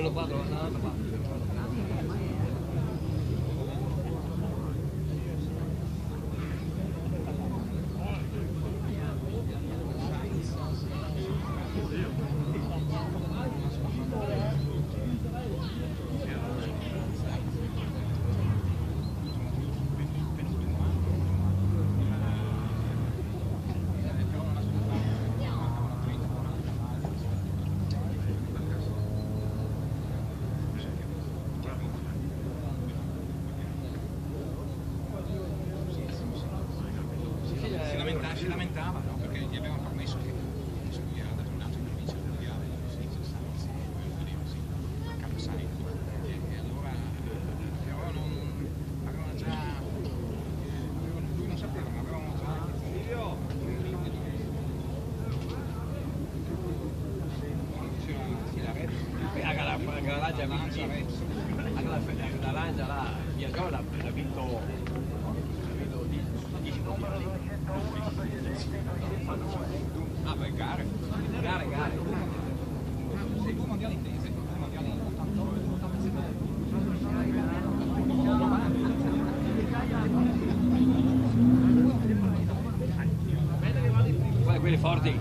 quello qua dall'altra parte. Si lamentava no? Perché gli avevano promesso che se lui era dato un altro in provincia mondiale, Capasai, e allora però avevano già, lui non sapeva, ma avevano già la Lancia là, Biancone ha vinto 10 mondiali. Ah beh, gare. Sei 2 mondiali intese, 2 mondiali 89, 87. Poi quelli forti.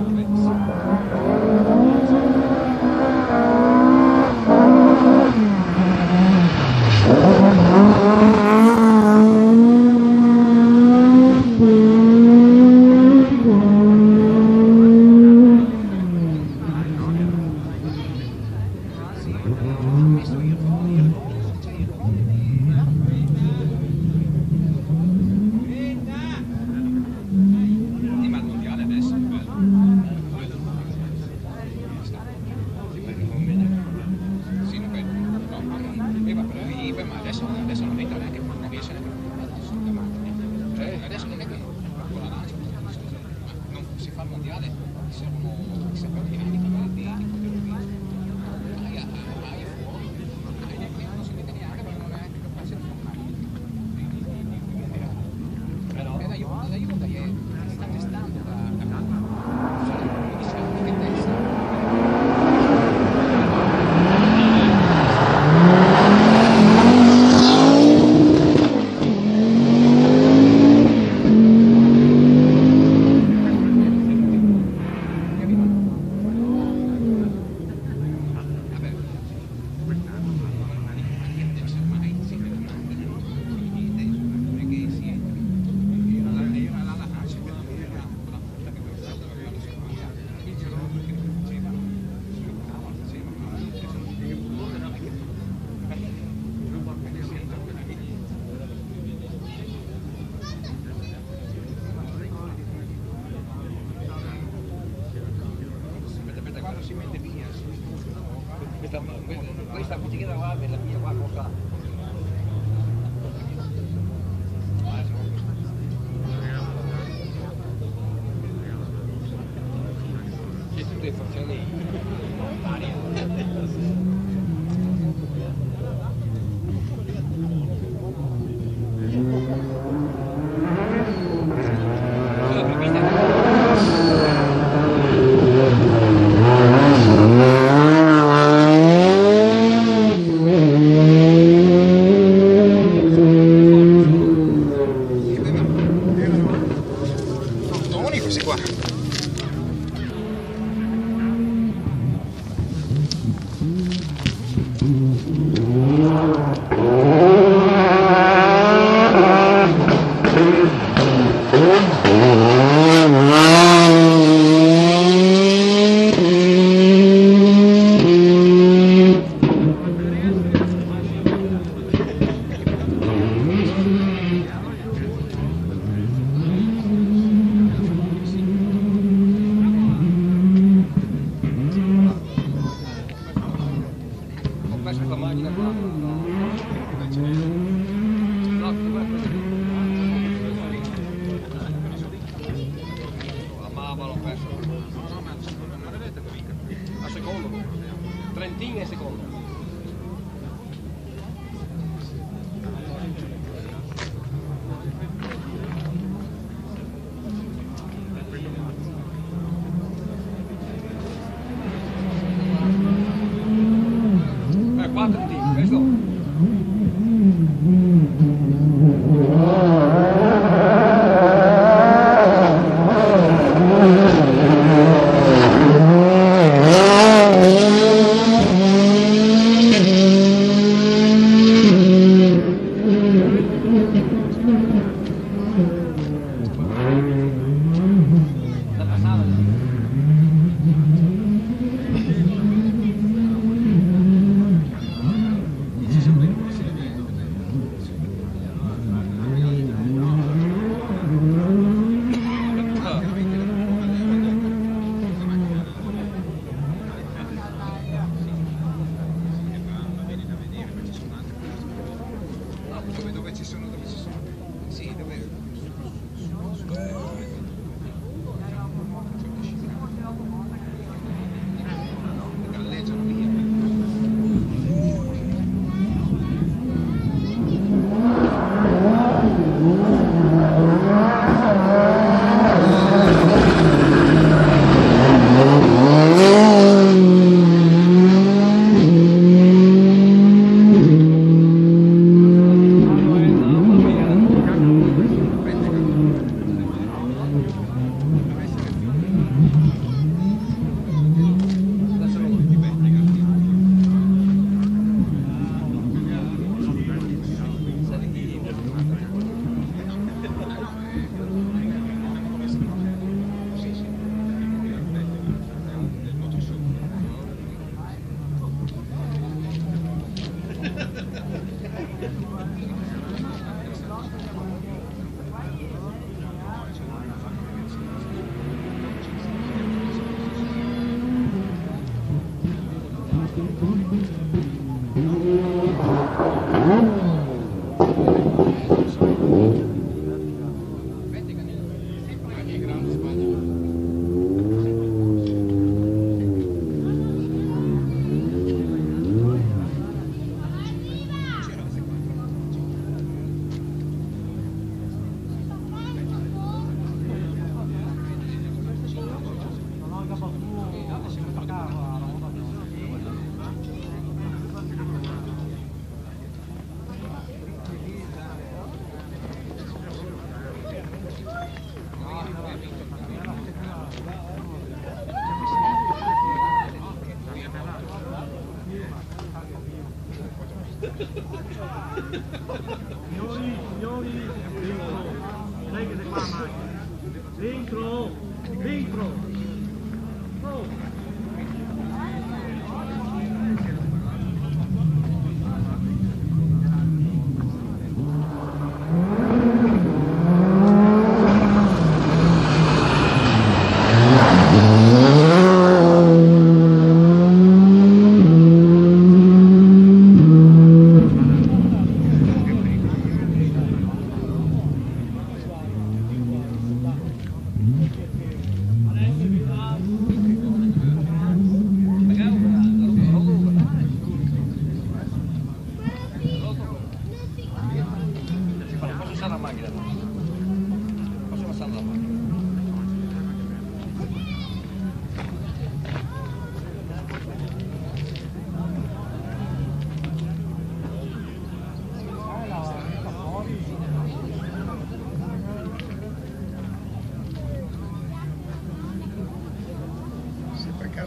Adesso non entra neanche, non riesce neanche a adesso non è che con la lancia non si fa il mondiale, servono chissà quanti anni di Aia è fuori, non si vede neanche perché non è neanche capace di fare. La Juve sta gestando che testa. Quando si mette via questa bottiglietta qua della mia qua costa c'è tutte le funzioni varie. Questi qua. Questa macchina qua amavano perso Non vedete che vinca a secondo Trentin è secondo.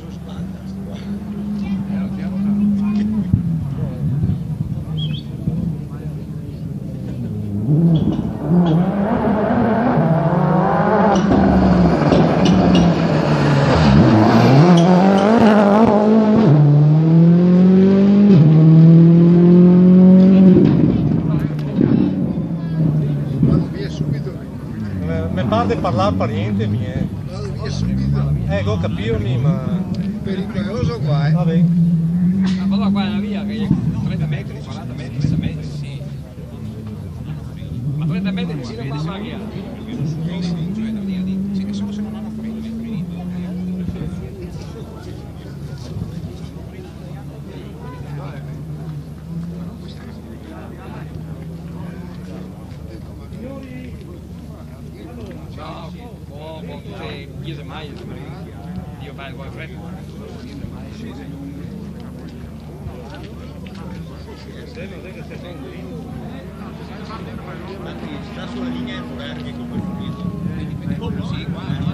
su spalla. Vado via subito. Mi pare di parlare pariente mie. Vado via subito. Ecco, capirmi, ma... Pericoloso qua, eh. Vabbè. Ma guarda qua è una via che 30 metri, 40 metri, 30 metri, sì. Ma 30 metri vicino qua a macchina. Sì, che solo se non hanno freni, freni. No, cioè, io semmai, io vai con fretta. Sta sulla linea infrarghi come finito. Sì, qua.